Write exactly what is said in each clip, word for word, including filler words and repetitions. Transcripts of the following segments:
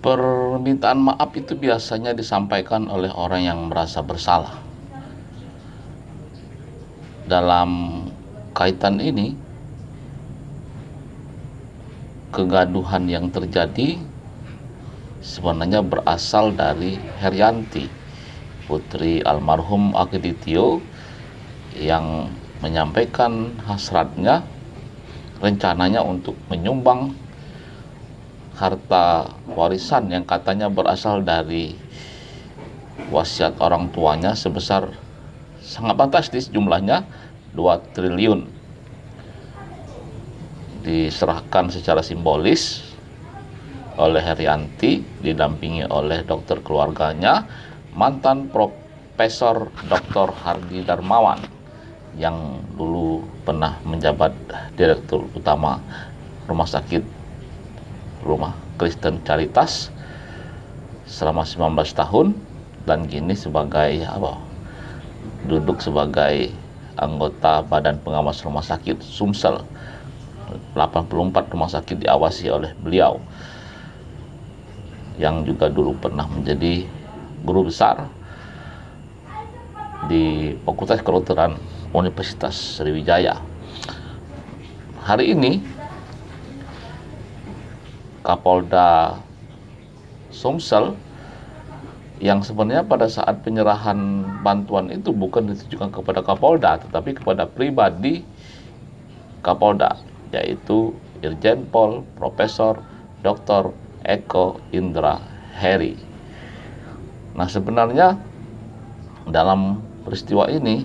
Permintaan maaf itu biasanya disampaikan oleh orang yang merasa bersalah. Dalam kaitan ini, kegaduhan yang terjadi sebenarnya berasal dari Herianti, putri almarhum Akiditio, yang menyampaikan hasratnya, rencananya untuk menyumbang harta warisan yang katanya berasal dari wasiat orang tuanya sebesar sangat fantastis, jumlahnya dua triliun. Diserahkan secara simbolis oleh Herianti, didampingi oleh dokter keluarganya, mantan Profesor Doktor Hardi Darmawan, yang dulu pernah menjabat Direktur Utama Rumah Sakit Rumah Kristen Caritas selama sembilan belas tahun, dan kini sebagai apa? Duduk sebagai anggota Badan Pengawas Rumah Sakit Sumsel. delapan puluh empat rumah sakit diawasi oleh beliau, yang juga dulu pernah menjadi guru besar di Fakultas Kedokteran Universitas Sriwijaya. Hari ini Kapolda Sumsel, yang sebenarnya pada saat penyerahan bantuan itu bukan ditujukan kepada Kapolda, tetapi kepada pribadi Kapolda, yaitu Irjen Pol Profesor Doktor Eko Indra Heri. Nah, sebenarnya dalam peristiwa ini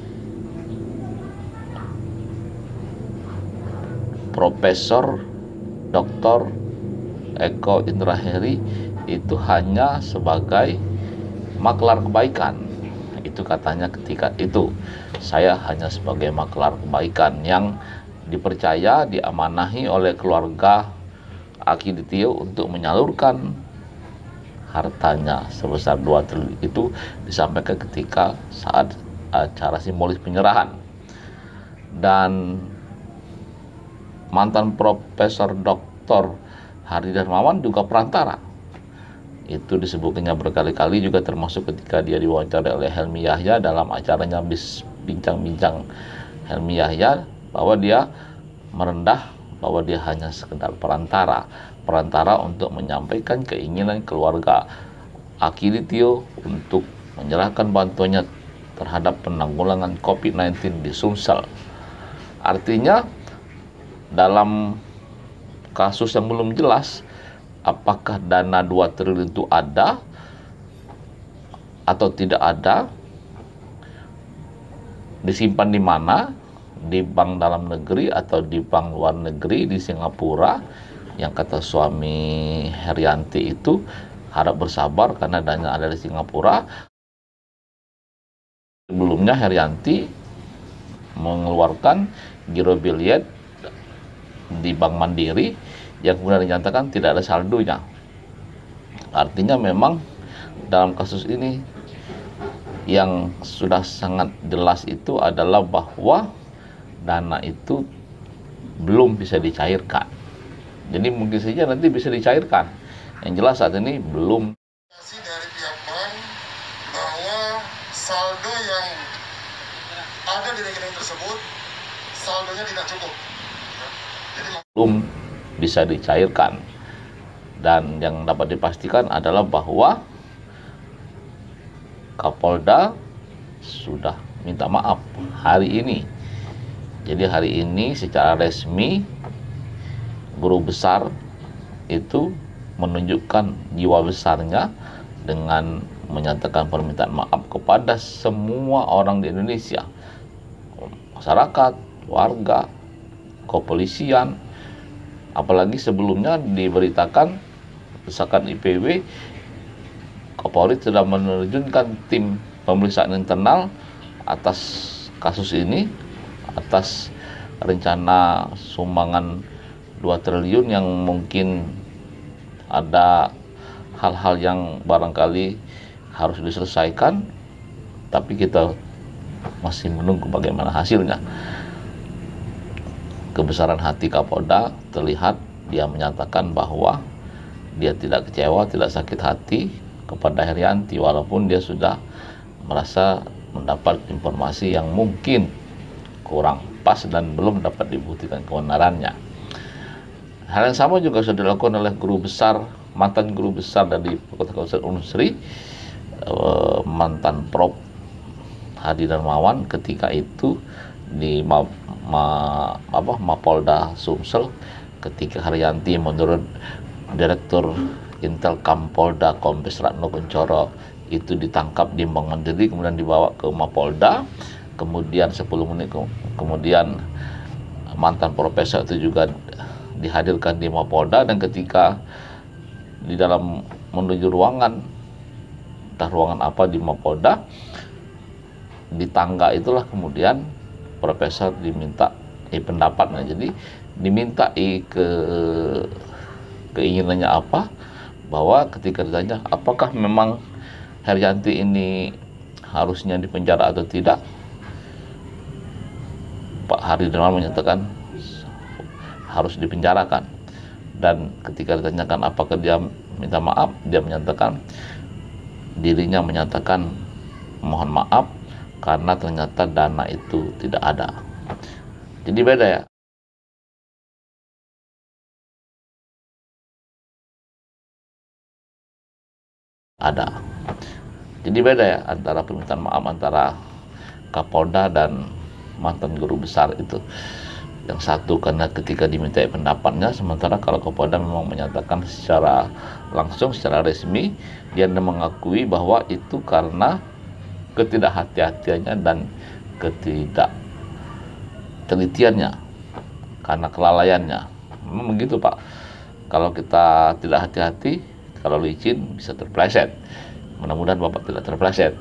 Profesor Doktor Eko Indra Heri itu hanya sebagai maklar kebaikan. Itu katanya ketika itu, saya hanya sebagai maklar kebaikan yang dipercaya, diamanahi oleh keluarga Akiditio untuk menyalurkan hartanya sebesar dua triliun itu, disampaikan ketika saat acara simbolis penyerahan. Dan mantan Profesor Doktor Hardi Darmawan juga perantara. Itu disebutkannya berkali-kali, juga termasuk ketika dia diwawancarai oleh Helmi Yahya dalam acaranya bis bincang-bincang Helmi Yahya, bahwa dia merendah, bahwa dia hanya sekedar perantara, perantara untuk menyampaikan keinginan keluarga Akiditio untuk menyerahkan bantuannya terhadap penanggulangan covid sembilan belas di Sumsel. Artinya dalam kasus yang belum jelas apakah dana dua triliun itu ada atau tidak ada, disimpan di mana, di bank dalam negeri atau di bank luar negeri di Singapura, yang kata suami Herianti itu harap bersabar karena dana ada di Singapura. Sebelumnya Herianti mengeluarkan giro biliet di Bank Mandiri yang kemudian dinyatakan tidak ada saldonya. Artinya memang dalam kasus ini yang sudah sangat jelas itu adalah bahwa dana itu belum bisa dicairkan. Jadi mungkin saja nanti bisa dicairkan. Yang jelas saat ini belum. Dari pihak bank bahwa saldo yang ada di rekening tersebut saldonya tidak cukup. Jadi belum bisa dicairkan, dan yang dapat dipastikan adalah bahwa Kapolda sudah minta maaf hari ini. Jadi hari ini secara resmi guru besar itu menunjukkan jiwa besarnya dengan menyatakan permintaan maaf kepada semua orang di Indonesia, masyarakat, warga, kepolisian. Apalagi sebelumnya diberitakan desakan I P W, Kapolri sudah menerjunkan tim pemeriksaan internal atas kasus ini, atas rencana sumbangan dua triliun yang mungkin ada hal-hal yang barangkali harus diselesaikan, tapi kita masih menunggu bagaimana hasilnya. Kebesaran hati Kapolda terlihat, dia menyatakan bahwa dia tidak kecewa, tidak sakit hati kepada Herianti walaupun dia sudah merasa mendapat informasi yang mungkin kurang pas dan belum dapat dibuktikan kebenarannya. Hal yang sama juga sudah dilakukan oleh guru besar, mantan guru besar dari Fakultas Unsri, eh, mantan Prof Hadi Darmawan ketika itu di Ma, Ma, apa, Mapolda Sumsel ketika Herianti menurut Direktur Intelkam Polda Kombes Ratno Kuncoro itu ditangkap di Bank Mandiri, kemudian dibawa ke Mapolda, kemudian sepuluh menit ke kemudian mantan profesor itu juga dihadirkan di Mapolda, dan ketika di dalam menuju ruangan, entah ruangan apa di Mapolda, di tangga itulah kemudian profesor diminta eh, pendapatnya. Jadi diminta eh, ke keinginannya apa, bahwa ketika ditanya apakah memang Herianti ini harusnya dipenjara atau tidak, Pak Hadi Darmawan menyatakan harus dipenjarakan. Dan ketika ditanyakan apakah dia minta maaf, dia menyatakan dirinya menyatakan mohon maaf karena ternyata dana itu tidak ada. Jadi beda ya. Ada. Jadi beda ya antara permintaan maaf antara Kapolda dan mantan guru besar itu. Yang satu karena ketika dimintai pendapatnya, sementara kalau Kapolda memang menyatakan secara langsung, secara resmi, dia mengakui bahwa itu karena ketidakhati-hatiannya dan ketidaktelitiannya, karena kelalaiannya. Memang begitu Pak. Kalau kita tidak hati-hati, kalau licin bisa terpleset. Mudah-mudahan Bapak tidak terpleset.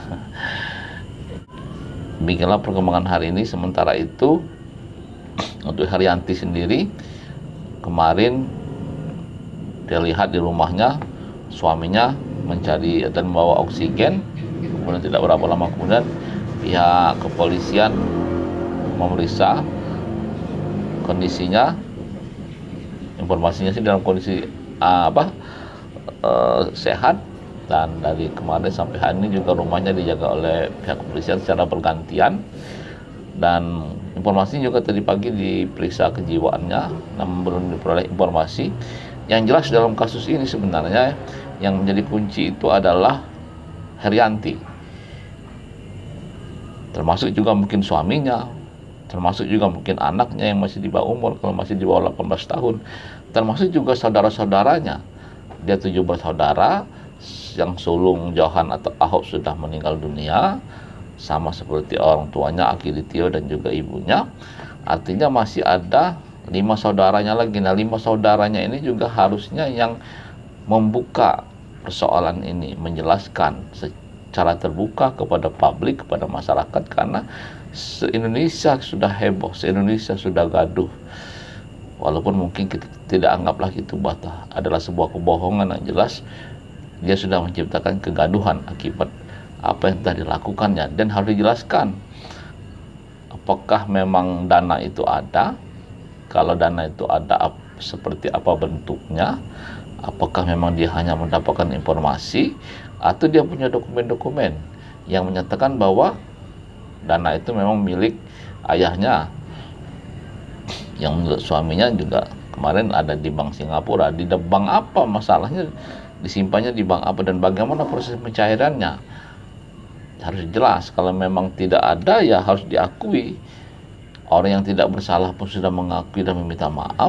Demikianlah perkembangan hari ini. Sementara itu untuk Herianti sendiri, kemarin dia lihat di rumahnya suaminya mencari dan membawa oksigen. Kemudian tidak berapa lama kemudian pihak kepolisian memeriksa kondisinya. Informasinya sih dalam kondisi uh, apa uh, sehat, dan dari kemarin sampai hari ini juga rumahnya dijaga oleh pihak kepolisian secara bergantian. Dan informasi juga tadi pagi diperiksa kejiwaannya, namun belum diperoleh informasi. Yang jelas dalam kasus ini sebenarnya yang menjadi kunci itu adalah Herianti, termasuk juga mungkin suaminya, termasuk juga mungkin anaknya yang masih di bawah umur, kalau masih di bawah delapan belas tahun, termasuk juga saudara-saudaranya. Dia tujuh bersaudara, yang sulung Johan atau Ahok sudah meninggal dunia, sama seperti orang tuanya Aki Ditio dan juga ibunya. Artinya masih ada lima saudaranya lagi. Nah, lima saudaranya ini juga harusnya yang membuka persoalan ini, menjelaskan secara terbuka kepada publik, kepada masyarakat, karena se-Indonesia sudah heboh, se-Indonesia sudah gaduh. Walaupun mungkin kita tidak anggaplah itu bata adalah sebuah kebohongan, yang jelas dia sudah menciptakan kegaduhan akibat apa yang telah dilakukannya. Dan harus dijelaskan apakah memang dana itu ada, kalau dana itu ada seperti apa bentuknya, apakah memang dia hanya mendapatkan informasi atau dia punya dokumen-dokumen yang menyatakan bahwa dana itu memang milik ayahnya, yang menurut suaminya juga kemarin ada di bank Singapura. Di bank apa masalahnya, disimpannya di bank apa, dan bagaimana proses pencairannya, harus jelas. Kalau memang tidak ada, ya harus diakui. Orang yang tidak bersalah pun sudah mengakui dan meminta maaf.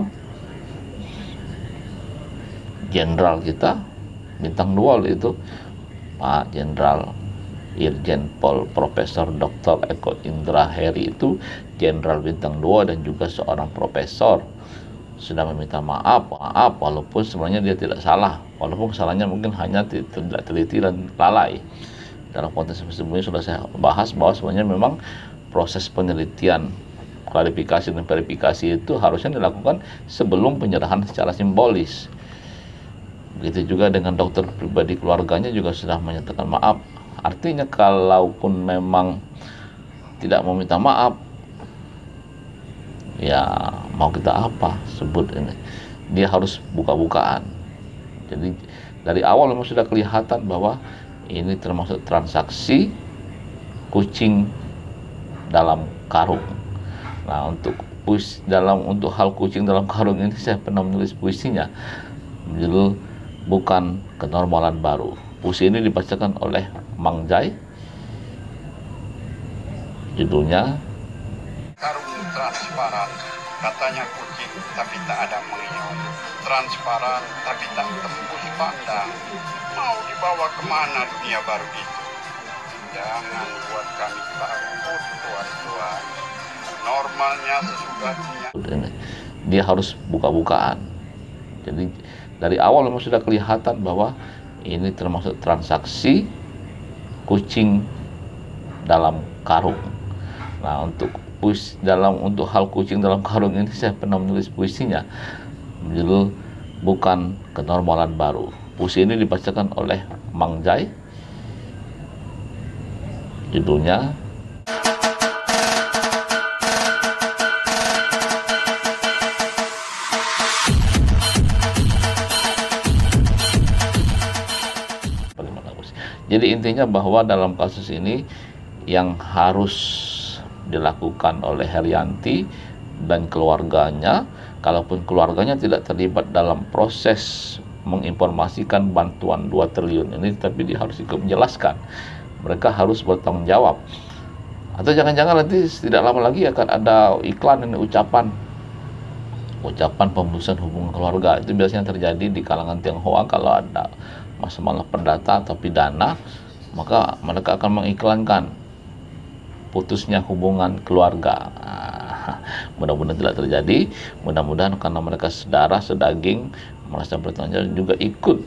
Jenderal kita bintang dua itu Pak Jenderal Irjen Pol Profesor Doktor Eko Indra Heri, itu jenderal bintang dua dan juga seorang profesor, sudah meminta maaf, maaf walaupun sebenarnya dia tidak salah, walaupun kesalahannya mungkin hanya tidak teliti dan lalai. Dalam konteks sebelumnya sudah saya bahas bahwa sebenarnya memang proses penelitian, klarifikasi dan verifikasi itu harusnya dilakukan sebelum penyerahan secara simbolis. Begitu juga dengan dokter pribadi keluarganya juga sudah menyatakan maaf. Artinya kalaupun memang tidak mau minta maaf, ya mau kita apa sebut ini, dia harus buka-bukaan. Jadi dari awal memang sudah kelihatan bahwa ini termasuk transaksi kucing dalam karung. Nah, untuk puisi dalam untuk hal kucing dalam karung ini saya pernah menulis puisinya, berjudul Bukan Kenormalan Baru. Puisi ini dibacakan oleh Mang Jai. Judulnya Karung transparan, katanya kucing tapi tak ada mengiung. Transparan tapi tak tembus pandang. Mau dibawa kemana dunia baru itu? Jangan buat kami takut, tuan-tuan. Normalnya sesudahnya. Dia harus buka-bukaan. Jadi dari awal memang sudah kelihatan bahwa ini termasuk transaksi kucing dalam karung. Nah, untuk puisi dalam untuk hal kucing dalam karung ini saya pernah menulis puisinya, berjudul Bukan Kenormalan Baru. Puisi ini dibacakan oleh Mang Jai. Judulnya Jadi intinya bahwa dalam kasus ini yang harus dilakukan oleh Herianti dan keluarganya, kalaupun keluarganya tidak terlibat dalam proses menginformasikan bantuan dua triliun ini, tapi dia harus ikut menjelaskan. Mereka harus bertanggung jawab. Atau jangan-jangan nanti tidak lama lagi akan ada iklan ini, ucapan ucapan pemutusan hubungan keluarga. Itu biasanya terjadi di kalangan Tionghoa kalau ada masalah perdata atau pidana, maka mereka akan mengiklankan putusnya hubungan keluarga. Nah, mudah-mudahan tidak terjadi. Mudah-mudahan karena mereka sedarah, sedaging, merasa bertanggung jawab, juga ikut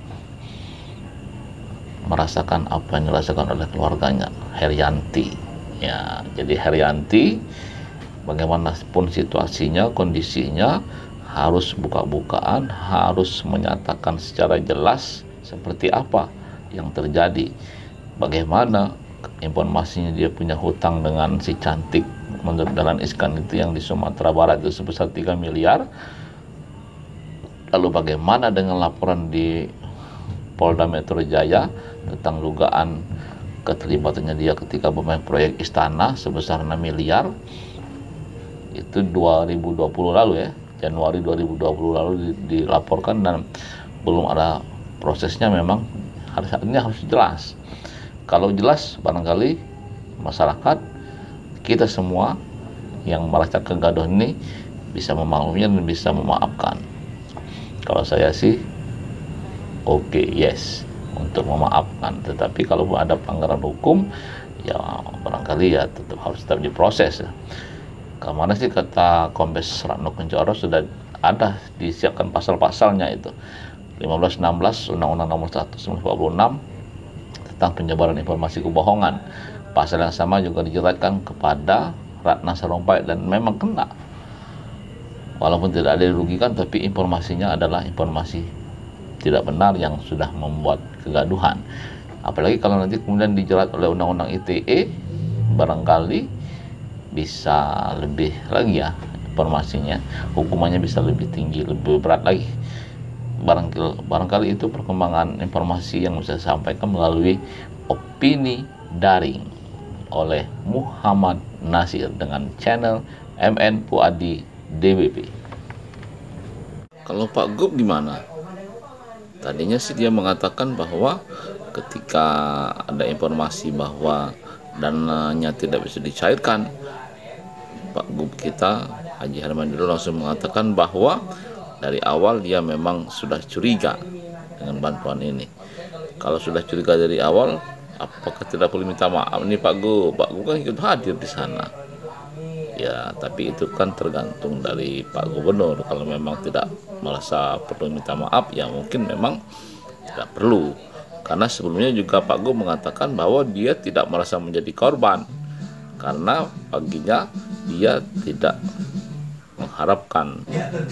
merasakan apa yang dirasakan oleh keluarganya, Herianti. Ya, jadi Herianti bagaimanapun situasinya, kondisinya, harus buka-bukaan, harus menyatakan secara jelas seperti apa yang terjadi, bagaimana informasinya dia punya hutang dengan si cantik menurut Dahlan Iskan itu yang di Sumatera Barat itu sebesar tiga miliar. Lalu bagaimana dengan laporan di Polda Metro Jaya tentang dugaan keterlibatannya dia ketika bermain proyek istana sebesar enam miliar. Itu dua ribu dua puluh lalu ya, Januari dua ribu dua puluh lalu dilaporkan dan belum ada prosesnya. Memang harus ini harus jelas. Kalau jelas, barangkali masyarakat, kita semua yang merasa kegaduhan ini bisa memahaminya dan bisa memaafkan. Kalau saya sih oke, okay, yes, untuk memaafkan. Tetapi kalau ada pelanggaran hukum, ya barangkali ya tetap harus tetap diproses ya. Kemana sih kata Kombes Ratno Kuncoro sudah ada disiapkan pasal-pasalnya itu lima belas enam belas Undang-Undang Nomor seratus empat puluh enam tentang penyebaran informasi kebohongan. Pasal yang sama juga dijeratkan kepada Ratna Sarumpait dan memang kena. Walaupun tidak ada dirugikan, tapi informasinya adalah informasi tidak benar yang sudah membuat kegaduhan. Apalagi kalau nanti kemudian dijerat oleh Undang-Undang I T E, barangkali bisa lebih lagi ya informasinya, hukumannya bisa lebih tinggi, lebih berat lagi. Barangkali, barangkali itu perkembangan informasi yang bisa sampaikan melalui opini daring oleh Muhammad Nasir dengan channel M N Puadi D B P. Kalau Pak Gub gimana? Tadinya sih dia mengatakan bahwa ketika ada informasi bahwa dananya tidak bisa dicairkan, Pak Gub kita Haji Harmandiru langsung mengatakan bahwa dari awal dia memang sudah curiga dengan bantuan ini. Kalau sudah curiga dari awal, apakah tidak perlu minta maaf? Ini Pak Gub, Pak Gub kan ikut hadir di sana. Ya, tapi itu kan tergantung dari Pak Gubernur. Kalau memang tidak merasa perlu minta maaf, ya mungkin memang tidak perlu. Karena sebelumnya juga Pak Gub mengatakan bahwa dia tidak merasa menjadi korban, karena baginya dia tidak mengharapkan.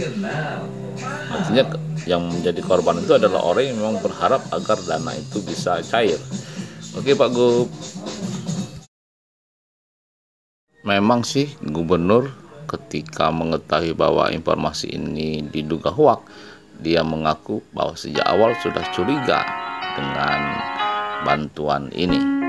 Artinya yang menjadi korban itu adalah orang yang memang berharap agar dana itu bisa cair. Oke Pak Gub. Memang sih gubernur ketika mengetahui bahwa informasi ini diduga hoak, dia mengaku bahwa sejak awal sudah curiga dengan bantuan ini.